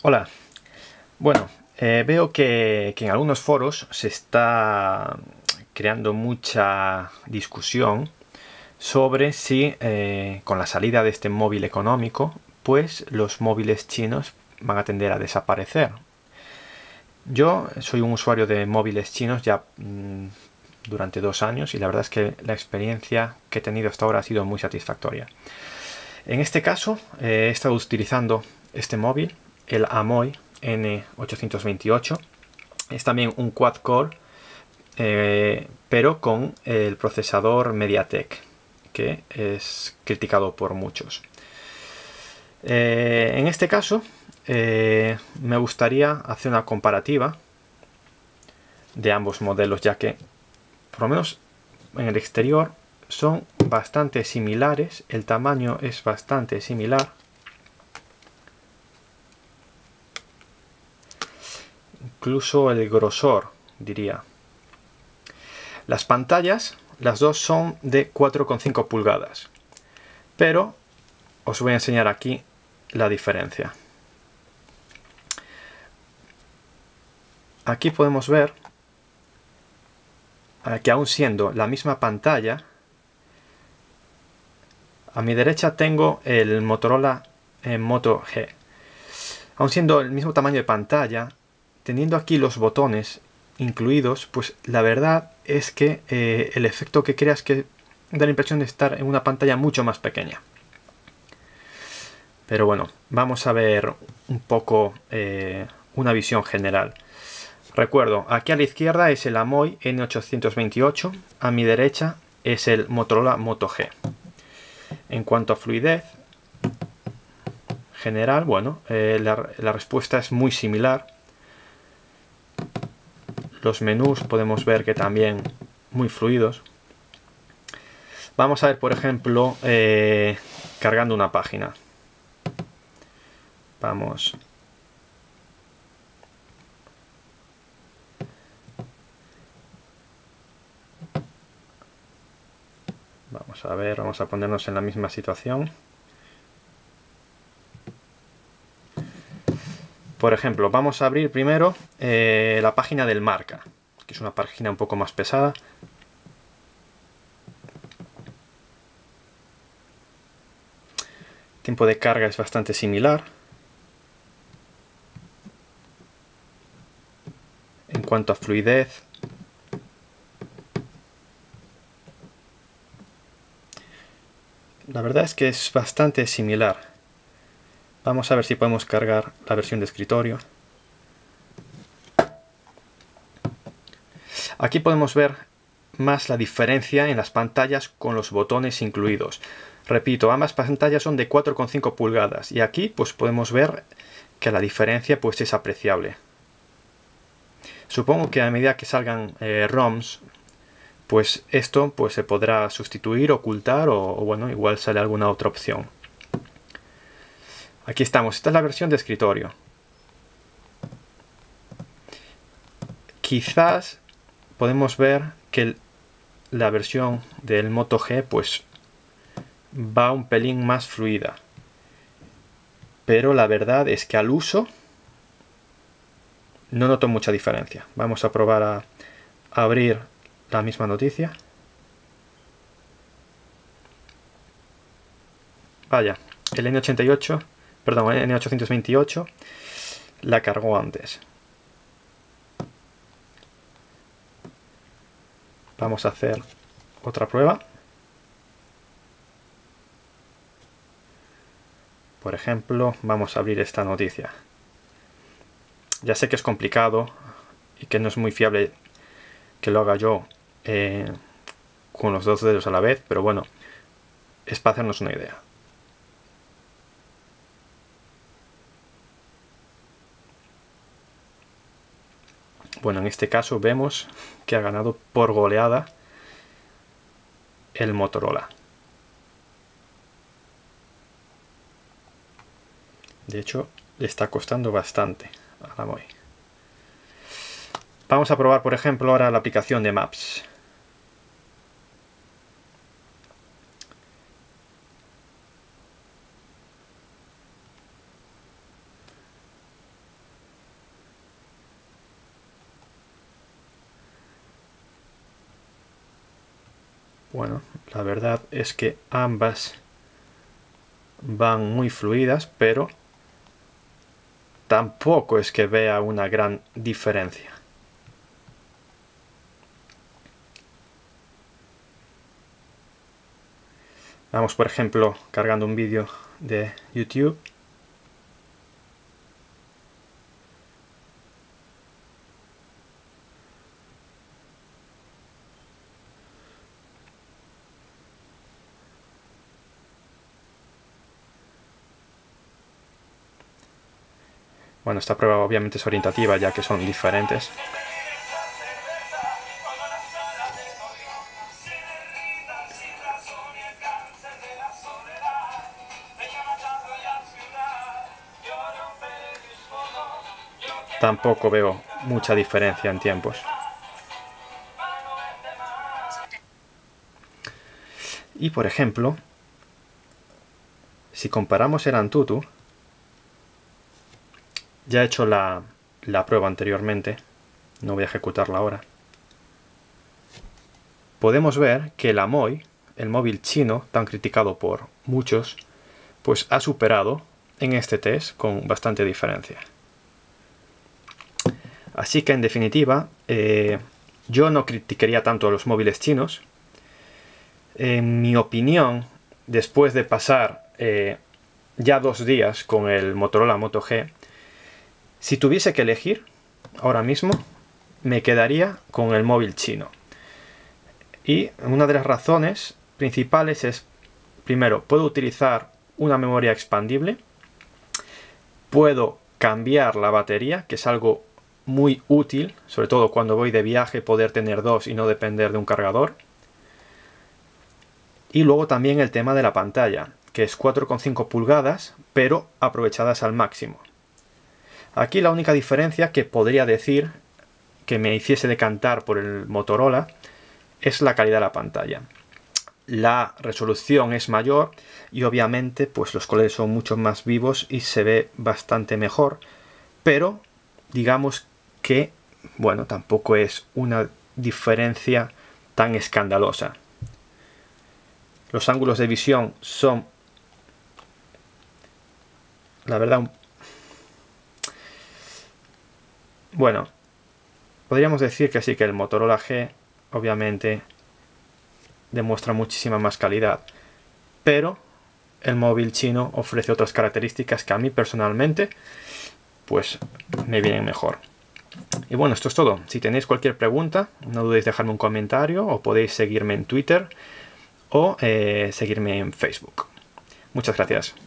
Hola. Bueno, veo que en algunos foros se está creando mucha discusión sobre si con la salida de este móvil económico, pues los móviles chinos van a tender a desaparecer. Yo soy un usuario de móviles chinos ya durante 2 años y la verdad es que la experiencia que he tenido hasta ahora ha sido muy satisfactoria. En este caso he estado utilizando este móvil, el Amoy N828. Es también un quad-core, pero con el procesador MediaTek, que es criticado por muchos. En este caso me gustaría hacer una comparativa de ambos modelos, ya que por lo menos en el exterior son bastante similares, el tamaño es bastante similar, incluso el grosor, diría. Las pantallas, las dos son de 4,5 pulgadas, pero os voy a enseñar aquí la diferencia. Aquí podemos ver que aún siendo la misma pantalla, a mi derecha tengo el Motorola Moto G. Aún siendo el mismo tamaño de pantalla, teniendo aquí los botones incluidos, pues la verdad es que el efecto que crea es que da la impresión de estar en una pantalla mucho más pequeña. Pero bueno, vamos a ver un poco una visión general. Recuerdo, aquí a la izquierda es el Amoy N828, a mi derecha es el Motorola Moto G. En cuanto a fluidez general, bueno, la respuesta es muy similar. Los menús podemos ver que también muy fluidos. Vamos a ver, por ejemplo, cargando una página. Vamos a ver, vamos a ponernos en la misma situación. Por ejemplo, vamos a abrir primero la página del Marca, que es una página un poco más pesada. El tiempo de carga es bastante similar. En cuanto a fluidez, la verdad es que es bastante similar. Vamos a ver si podemos cargar la versión de escritorio. Aquí podemos ver más la diferencia en las pantallas con los botones incluidos. Repito, ambas pantallas son de 4,5 pulgadas y aquí pues podemos ver que la diferencia pues es apreciable. Supongo que a medida que salgan ROMs, pues esto pues se podrá sustituir, ocultar o bueno, igual sale alguna otra opción. Aquí estamos, esta es la versión de escritorio. Quizás podemos ver que la versión del Moto G pues va un pelín más fluida, pero la verdad es que al uso no noto mucha diferencia. Vamos a probar a abrir la misma noticia. Vaya, el N88, perdón, el N828 la cargó antes. Vamos a hacer otra prueba. Por ejemplo, vamos a abrir esta noticia. Ya sé que es complicado y que no es muy fiable que lo haga yo con los dos dedos a la vez, pero bueno, es para hacernos una idea. Bueno, en este caso vemos que ha ganado por goleada el Motorola. De hecho, le está costando bastante a la Amoy. Vamos a probar, por ejemplo, ahora la aplicación de Maps. Bueno, la verdad es que ambas van muy fluidas, pero tampoco es que vea una gran diferencia. Vamos, por ejemplo, cargando un vídeo de YouTube. Bueno, esta prueba obviamente es orientativa, ya que son diferentes. Tampoco veo mucha diferencia en tiempos. Y por ejemplo, si comparamos el Antutu, ya he hecho la prueba anteriormente, no voy a ejecutarla ahora. Podemos ver que el Amoy, el móvil chino tan criticado por muchos, pues ha superado en este test con bastante diferencia. Así que en definitiva, yo no criticaría tanto a los móviles chinos. En mi opinión, después de pasar ya 2 días con el Motorola Moto G, si tuviese que elegir ahora mismo, me quedaría con el móvil chino. Y una de las razones principales es, primero, puedo utilizar una memoria expandible, puedo cambiar la batería, que es algo muy útil, sobre todo cuando voy de viaje, poder tener 2 y no depender de un cargador. Y luego también el tema de la pantalla, que es 4,5 pulgadas, pero aprovechadas al máximo. Aquí la única diferencia que podría decir que me hiciese decantar por el Motorola es la calidad de la pantalla. La resolución es mayor y obviamente pues los colores son mucho más vivos y se ve bastante mejor, pero digamos que, bueno, tampoco es una diferencia tan escandalosa. Los ángulos de visión son, la verdad, bueno, podríamos decir que sí, que el Motorola G obviamente demuestra muchísima más calidad, pero el móvil chino ofrece otras características que a mí personalmente pues me vienen mejor. Y bueno, esto es todo. Si tenéis cualquier pregunta, no dudéis dejarme un comentario o podéis seguirme en Twitter o seguirme en Facebook. Muchas gracias.